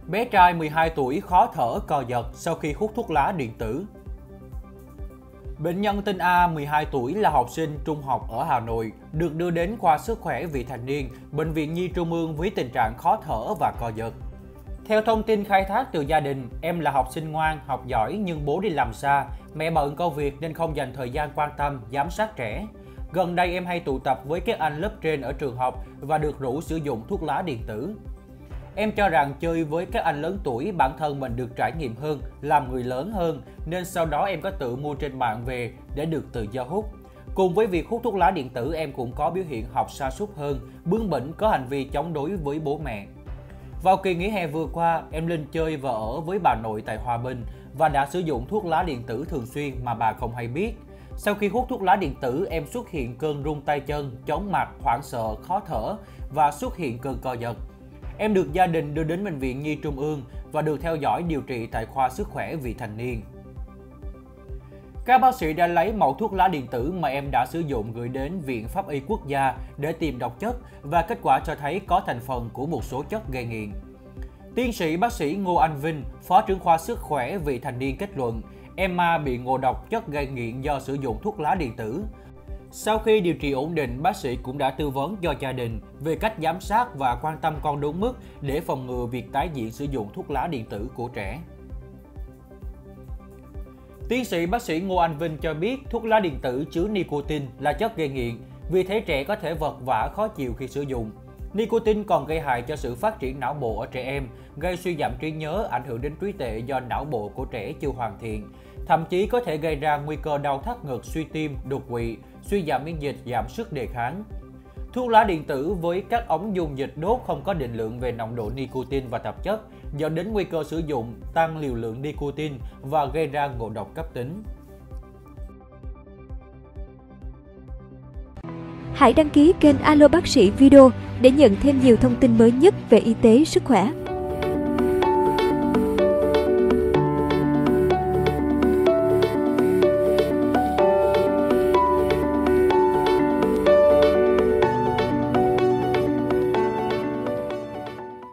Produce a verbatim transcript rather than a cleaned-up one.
Bé trai mười hai tuổi khó thở, co giật sau khi hút thuốc lá điện tử. Bệnh nhân tên A, mười hai tuổi, là học sinh trung học ở Hà Nội, được đưa đến khoa sức khỏe vị thành niên, Bệnh viện Nhi Trung ương với tình trạng khó thở và co giật. Theo thông tin khai thác từ gia đình, em là học sinh ngoan, học giỏi nhưng bố đi làm xa, mẹ bận công việc nên không dành thời gian quan tâm, giám sát trẻ. Gần đây em hay tụ tập với các anh lớp trên ở trường học và được rủ sử dụng thuốc lá điện tử. Em cho rằng chơi với các anh lớn tuổi bản thân mình được trải nghiệm hơn, làm người lớn hơn, nên sau đó em có tự mua trên mạng về để được tự do hút. Cùng với việc hút thuốc lá điện tử, em cũng có biểu hiện học sa sút hơn, bướng bỉnh, có hành vi chống đối với bố mẹ. Vào kỳ nghỉ hè vừa qua, em lên chơi và ở với bà nội tại Hòa Bình và đã sử dụng thuốc lá điện tử thường xuyên mà bà không hay biết. Sau khi hút thuốc lá điện tử, em xuất hiện cơn run tay chân, chóng mặt, hoảng sợ, khó thở và xuất hiện cơn co giật. Em được gia đình đưa đến Bệnh viện Nhi Trung ương và được theo dõi điều trị tại khoa sức khỏe vị thành niên. Các bác sĩ đã lấy mẫu thuốc lá điện tử mà em đã sử dụng gửi đến Viện Pháp y Quốc gia để tìm độc chất và kết quả cho thấy có thành phần của một số chất gây nghiện. Tiến sĩ bác sĩ Ngô Anh Vinh, Phó trưởng khoa sức khỏe vị thành niên kết luận, em A bị ngộ độc chất gây nghiện do sử dụng thuốc lá điện tử. Sau khi điều trị ổn định, bác sĩ cũng đã tư vấn cho gia đình về cách giám sát và quan tâm con đúng mức để phòng ngừa việc tái diễn sử dụng thuốc lá điện tử của trẻ. Tiến sĩ bác sĩ Ngô Anh Vinh cho biết thuốc lá điện tử chứa nicotine là chất gây nghiện, vì thế trẻ có thể vật vã khó chịu khi sử dụng. Nicotine còn gây hại cho sự phát triển não bộ ở trẻ em, gây suy giảm trí nhớ, ảnh hưởng đến trí tuệ do não bộ của trẻ chưa hoàn thiện. Thậm chí có thể gây ra nguy cơ đau thắt ngực, suy tim, đột quỵ, suy giảm miễn dịch, giảm sức đề kháng. Thuốc lá điện tử với các ống dung dịch đốt không có định lượng về nồng độ nicotine và tạp chất, dẫn đến nguy cơ sử dụng, tăng liều lượng nicotine và gây ra ngộ độc cấp tính. Hãy đăng ký kênh Alo Bác sĩ Video để nhận thêm nhiều thông tin mới nhất về y tế, sức khỏe.